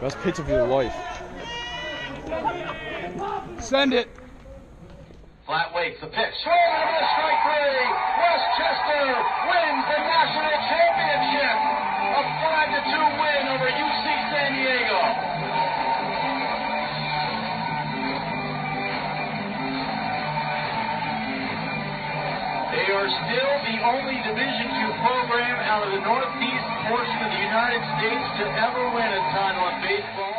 Best pitch of your life. Send it. Flat waits the pitch. Swing on the strike three. Westchester wins the national championship. A 5-2 win over UC San Diego. They are still the only Division II program out of the northeast portion of the United States to ever win a title in baseball.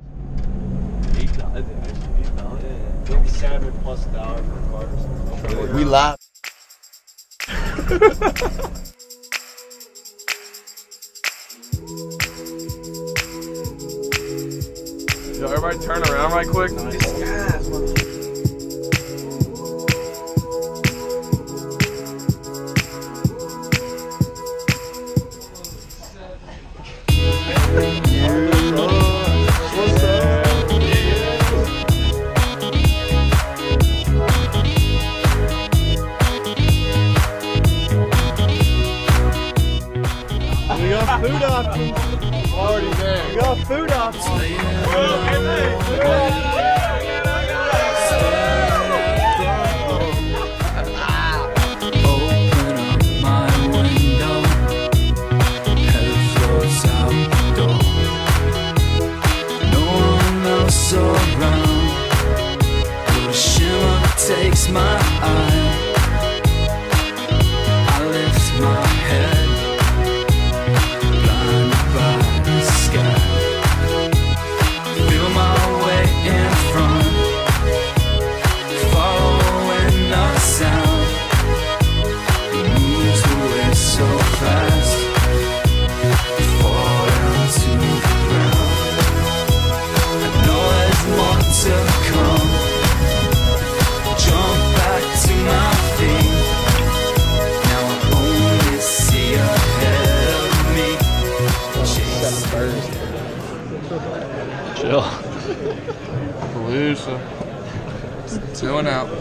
$7,000+ for Carter. We laugh. Yo, everybody turn around right quick. We got food options. Already there. We got food options. Takes my eye, I lift my head, blinded by the sky. Feel my way in front, following the sound. It moves away so fast, fall down to the ground. I know there's more to come. Jump back to my feet. Now I only see ahead of me. Chill. Palooza. 2 and out.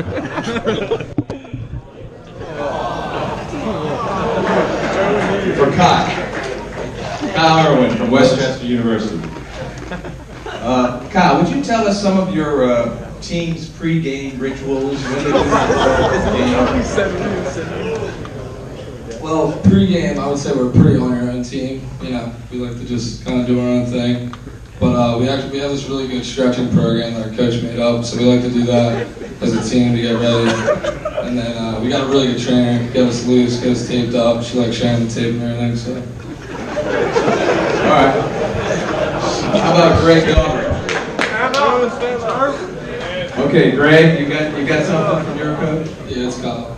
For Kyle Irwin from Westchester University. Kyle, would you tell us some of your team's pre-game rituals? When they do Well, pre-game, I would say we're pretty on our own team. You know, we like to just kind of do our own thing. But we have this really good stretching program that our coach made up, so we like to do that as a team to get ready. And then we got a really good trainer, get us loose, get us taped up. She likes sharing the tape and everything, so. All right. How about Greg Dauber? Okay, Greg, you got something from your coach? Yeah, it's Kyle.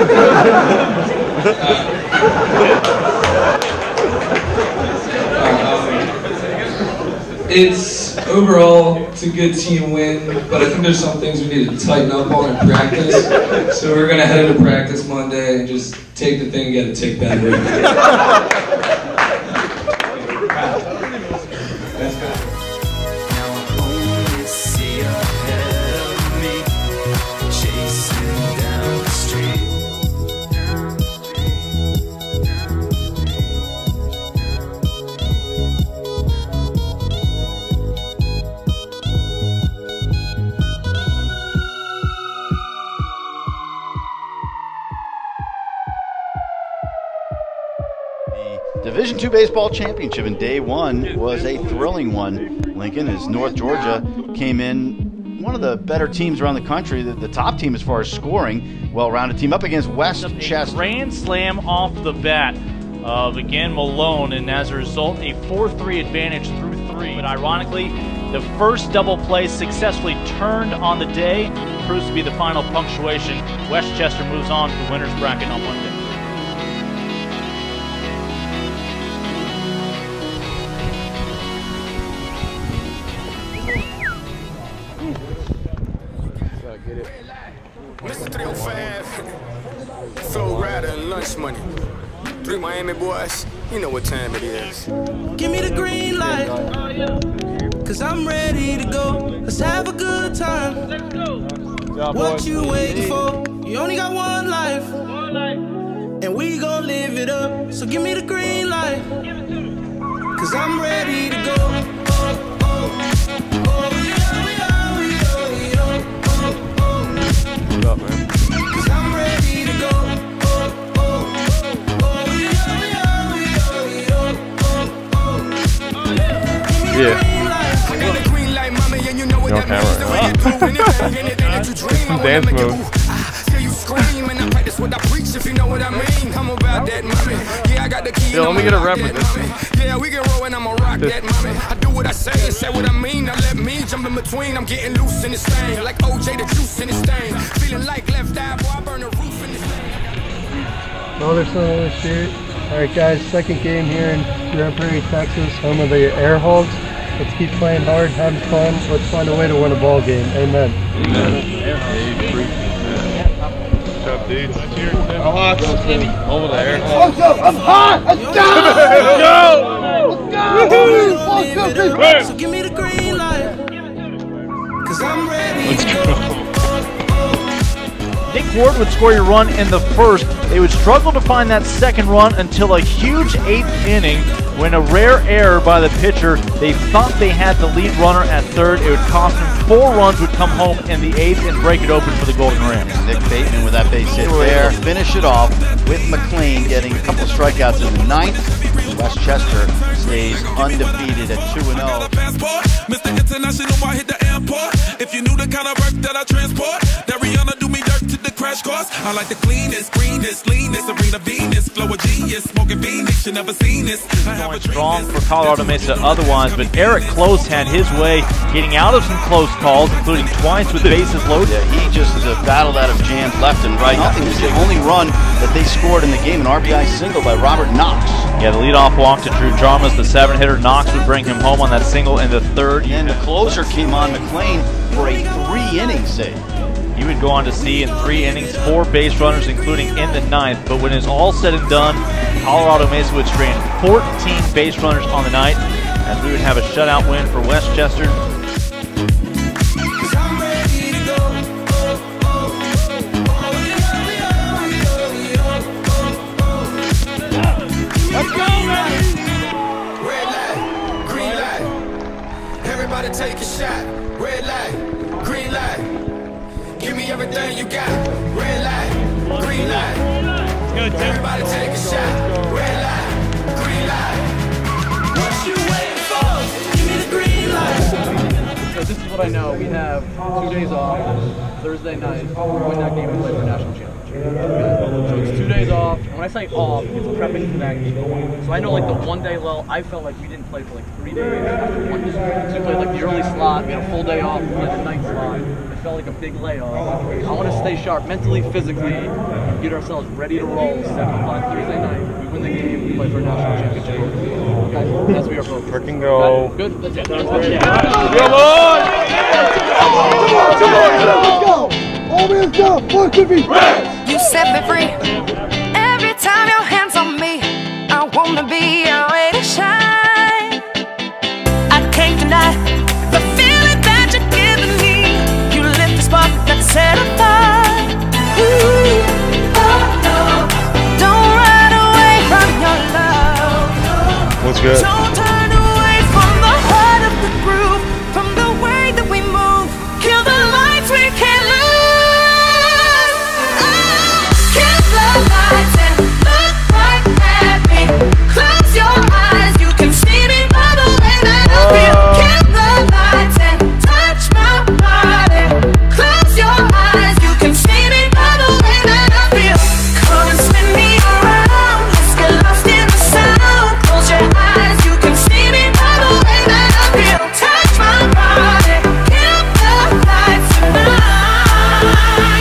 It's a good team win, but I think there's some things we need to tighten up on in practice. So we're gonna head into practice Monday and just take the thing and get it ticked that way. Division II Baseball Championship in day one was a thrilling one, Lincoln, as North Georgia came in one of the better teams around the country, the top team as far as scoring, well-rounded team up against Westchester. A grand slam off the bat of, again, Malone, and as a result, a 4-3 advantage through 3. But ironically, the first double play successfully turned on the day proves to be the final punctuation. Westchester moves on to the winner's bracket on Monday. Mr. 305, Flow Rider and Lunch Money. 3 Miami boys, you know what time it is. Give me the green light, cause I'm ready to go. Let's have a good time. What you waiting for? You only got one life, and we gon' live it up. So give me the green light, cause I'm ready to go. Yeah. No camera. Some dance moves. Yeah, let me get a rep with this. Yeah, we can roll and I'ma rock that, mommy. I do what I say and say what I mean. Now let me jump in between. I'm getting loose in this thing, like OJ the juice in this thing. Feeling like left eye, boy, I burn the roof in this thing. Father, Son, Holy Spirit. All right, guys, second game here in Grand Prairie, Texas, home of the Air Hogs. Let's keep playing hard, having fun. Let's find a way to win a ball game. Amen. Amen. What's up, dudes? Over there. Let's go! I'm hot! Let's go! Let's go! So give me the green light, 'cause I'm ready. Let's go. Nick Ward would score your run in the first. They would struggle to find that second run until a huge 8th inning when a rare error by the pitcher. They thought they had the lead runner at third. It would cost them 4 runs, would come home in the 8th and break it open for the Golden Rams. Nick Bateman with that base hit there. Finish it off with McLean getting a couple strikeouts in the 9th. Westchester stays undefeated at 2-0. Mr. International, I hit the airport. If you knew the kind of work that I transport, that Rihanna do me dirt to the crash course. I like the cleanest, greenest, leanest, Serena Venus, flow of genius, smoking Phoenix, you never seen this. Going strong for Colorado Mesa otherwise, but Eric Close had his way, getting out of some close calls, including twice with bases loaded. Yeah, he just battled out of jams left and right. Nothing was the only run that they scored in the game, an RBI single by Robert Knox. Yeah, the leadoff walk to Drew Jarmus, the 7-hitter. Knox would bring him home on that single in the 3rd. And the closer came on, McLean, for a 3-inning save. He would go on to see in 3 innings 4 base runners, including in the 9th. But when it's all said and done, Colorado Mesa would strain 14 base runners on the night, as we would have a shutout win for Westchester. Let's go, man! Red light, green light. Everybody take a shot. Red light, green light. Give me everything you got. Red light, green light. Everybody take a shot. Red light, green light. What you waiting for? Give me the green light. So this is what I know. We have 2 days off. Thursday night, we win that game and play for national championship. So it's 2 days off. And when I say off, it's prepping for that game. So I know like the 1 day lull, I felt like we didn't play for like 3 days after 1 day. So we played like the early slot, we had a full day off, we played the night slot. It felt like a big layoff. I want to stay sharp mentally, physically, and get ourselves ready to roll 7 o'clock Thursday night. We win the game, we play for a national championship. Guys, that's what we are focused. Freaking go. Good? That's it. Come on! Let's go! All hands down! 1, 2, 3, You set me free. Every time your hands on me, I wanna be your way to shine. I can't deny the feeling that you're giving me. You lit the spark that set a fire. Ooh, oh no, don't run away from your love. What's good? Don't turn away from the heart of the groove, from the way that we move. Kill the lights, we can't lose. Close your eyes, you can see me by the way that I feel. Kill the lights and touch my body. Close your eyes, you can see me by the way that I feel. Come and spin me around, let's get lost in the sound. Close your eyes, you can see me by the way that I feel. Touch my body, kill the lights tonight.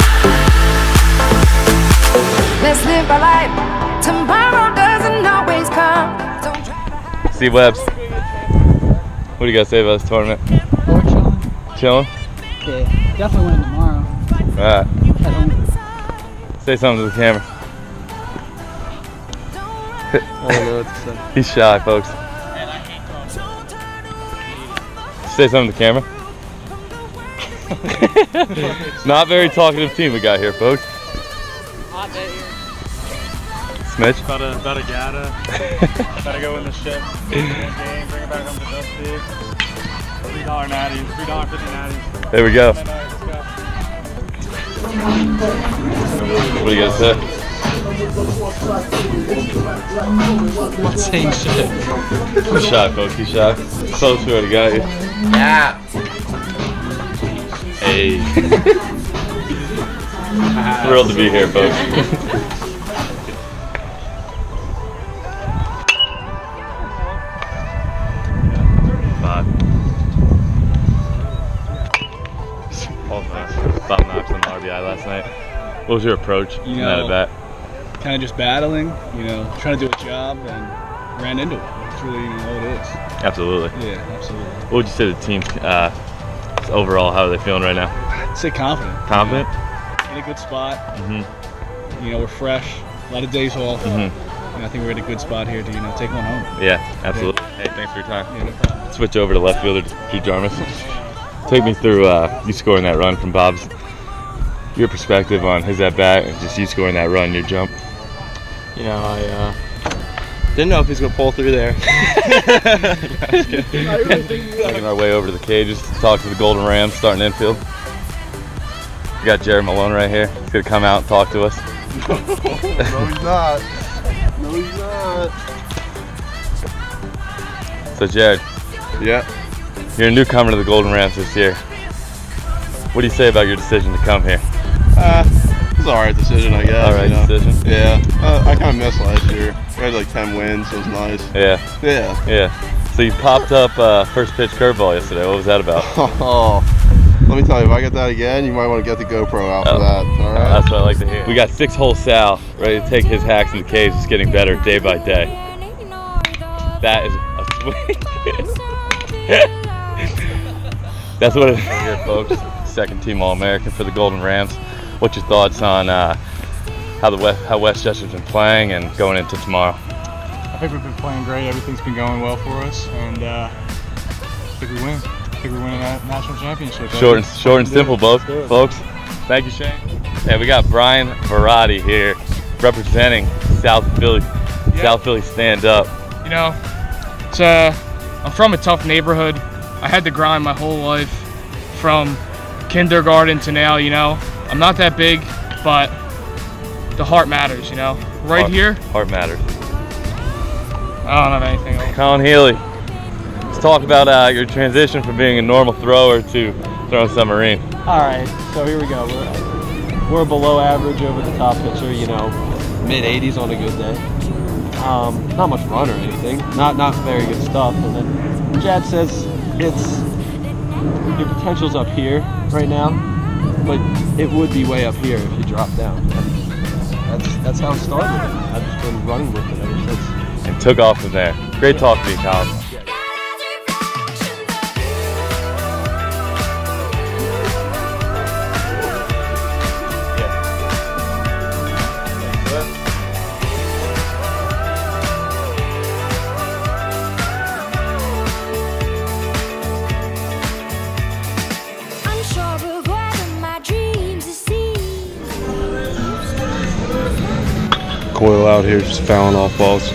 Let's live our life. Tomorrow doesn't always come. Steve Webbs, what do you guys say about this tournament? We're chilling. Chilling? Yeah, definitely winning tomorrow. Alright. At home. Say something to the camera. I don't know what to say. He's shy, folks. Say something to the camera. Not very talkative team we got here, folks. Hot day here. Mitch? About a gata. Gotta go in the ship. Game, bring it back home to Dusty. $3 natties, $3.50 natties. There we go. Let's go. What do you guys say? Not saying shit. He's shy, folks. He's shy. Close, we already got you. Yeah. Hey. Thrilled to be here, folks. 5. Bob Knox on the RBI last night. What was your approach in that at bat? Kind of just battling, trying to do a job and ran into it. That's really all it is. Absolutely. Yeah, absolutely. What would you say the team overall, how are they feeling right now? I'd say confident. Confident? In a good spot. Mm-hmm. We're fresh, a lot of days off. Mm-hmm. And I think we're in a good spot here to, take one home. Yeah, absolutely. Hey, thanks for your time. Yeah, no problem. Switch over to left fielder, Drew Jarmus. Take me through you scoring that run from Bob's. Your perspective on his at bat and just you scoring that run, your jump. I didn't know if he's gonna pull through there. Making our way over to the cages to talk to the Golden Rams starting infield. We got Jared Malone right here. He's gonna come out and talk to us. No, he's not. No, he's not. So Jared. Yeah. You're a newcomer to the Golden Rams this year. What do you say about your decision to come here? It's an alright decision, I guess. Alright decision? Yeah. I kind of missed last year. We had like 10 wins, so it was nice. Yeah. Yeah. Yeah. So you popped up first pitch curveball yesterday. What was that about? Oh, let me tell you, if I get that again, you might want to get the GoPro out for that. All right. That's what I like to hear. We got 6-hole Sal ready to take his hacks in the cage. It's getting better day by day. That is a swing. That's what it is here, folks. Second team All-American for the Golden Rams. What's your thoughts on how Westchester's been playing and going into tomorrow? I think we've been playing great. Everything's been going well for us, and I think we win. I think we're winning that national championship. Short and simple, folks. Thank you, Shane. Hey, we got Brian Verratti here representing South Philly. Yeah. South Philly stand up. I'm from a tough neighborhood. I had to grind my whole life from kindergarten to now, I'm not that big, but the heart matters, Right here. Heart matters. I don't have anything else. Colin Healy, let's talk about your transition from being a normal thrower to throwing submarine. All right, so here we go. We're below average over the top pitcher, mid-80s on a good day. Not much run or anything. Not very good stuff. And then Chad says your potential's up here right now, but it would be way up here if you drop down. And that's how it started. I've just been running with it ever since. And took off from there. Great talk to you, Colin. Coil out here just fouling off balls.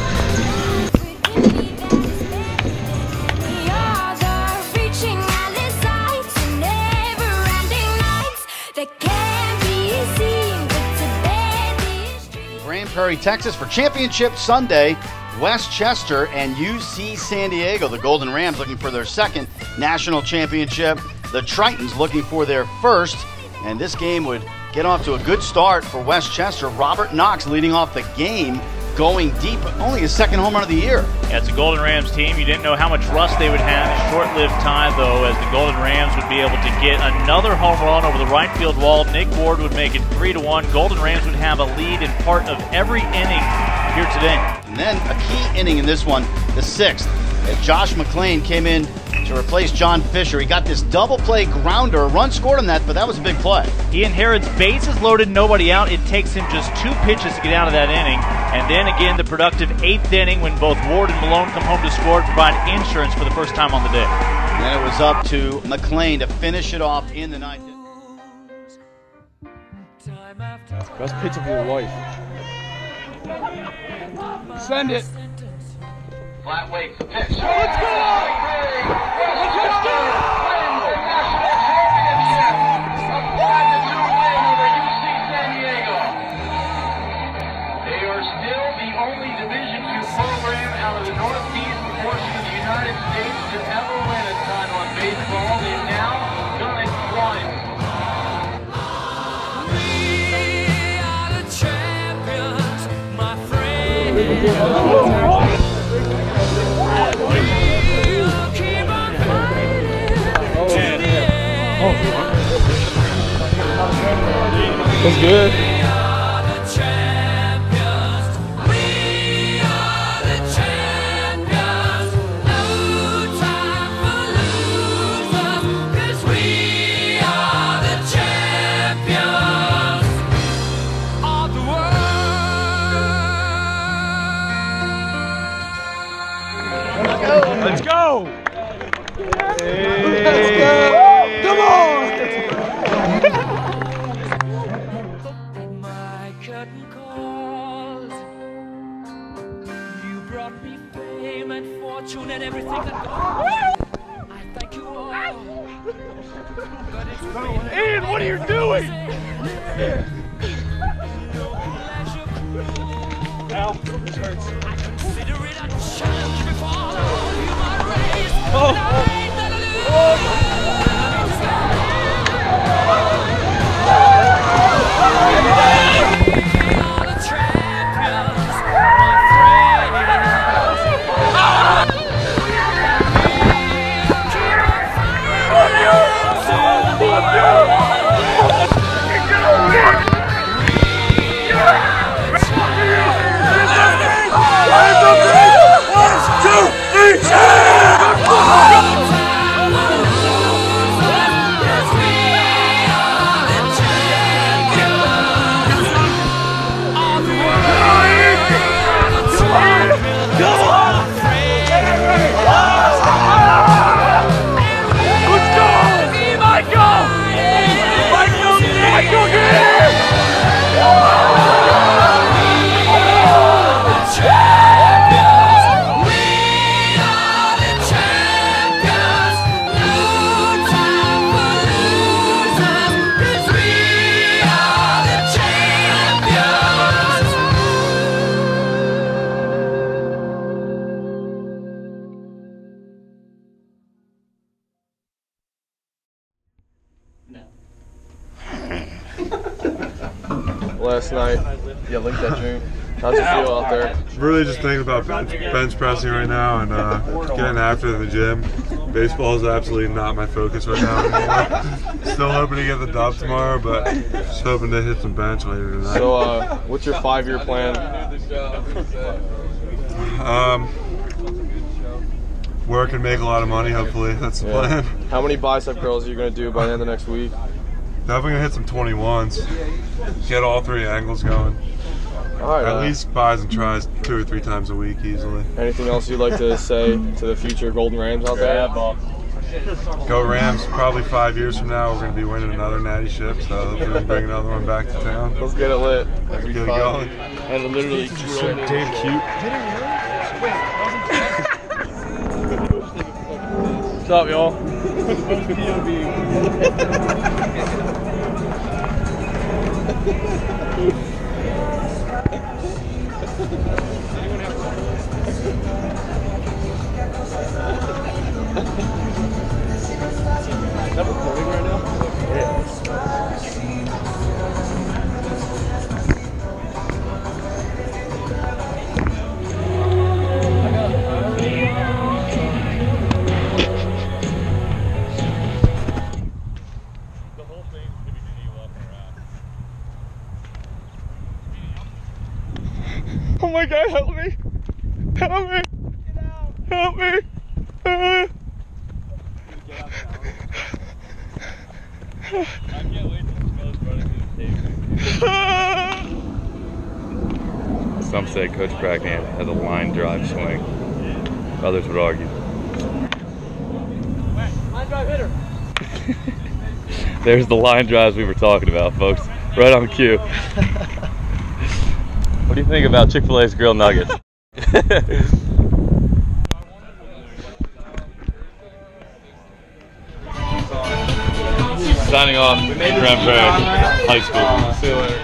Grand Prairie, Texas for Championship Sunday. Westchester and UC San Diego, the Golden Rams looking for their second national championship. The Tritons looking for their first. And this game would get off to a good start for Westchester. Robert Knox leading off the game, going deep, only his second home run of the year. Yeah, it's a Golden Rams team. You didn't know how much rust they would have. A short-lived time, though, as the Golden Rams would be able to get another home run over the right field wall. Nick Ward would make it 3-1. Golden Rams would have a lead in part of every inning here today. And then a key inning in this one, the 6th, as Josh McClain came in to replace John Fisher. He got this double play grounder. A run scored on that, but that was a big play. He inherits bases loaded, nobody out. It takes him just 2 pitches to get out of that inning. And then again, the productive 8th inning when both Ward and Malone come home to score to provide insurance for the first time on the day. And then it was up to McClain to finish it off in the 9th. Best pitch of your life. Send it. Flat weight, the pitch. Let's go! Westchester wins the national championship. A 5-2 win over UC San Diego. That's good. Let's go! Hey. Let's go! Come on! My curtain calls. You brought me fame and fortune and everything that I thank you all. But it's Ian, what are you doing? Ow, this hurts. I consider it a challenge before all human race. Last night, you linked that dream. How'd you feel out there? Really just thinking about bench pressing right now and getting after it in the gym. Baseball is absolutely not my focus right now anymore. Still hoping to get the dub tomorrow, but just hoping to hit some bench later tonight. So, what's your 5-year plan? Work and make a lot of money, hopefully. That's the plan. How many bicep curls are you going to do by the end of next week? Definitely going to hit some 21s. Get all 3 angles going. All right, At least buys and tries 2 or 3 times a week easily. Anything else you'd like to say to the future Golden Rams out there? Go Rams. Probably 5 years from now, we're going to be winning another natty ship, so hopefully we can bring another one back to town. Let's get it lit. Let's get it going. And literally Dave Cute. What's up, y'all? Is that recording right now? Oh my God, help me! Help me! Help me! Some say Coach Crackney has a line drive swing. Others would argue. Line drive hitter. There's the line drives we were talking about, folks. Right on cue. What do you think about Chick-fil-A's grilled nuggets? Signing off, Grand Prairie High School. See you later.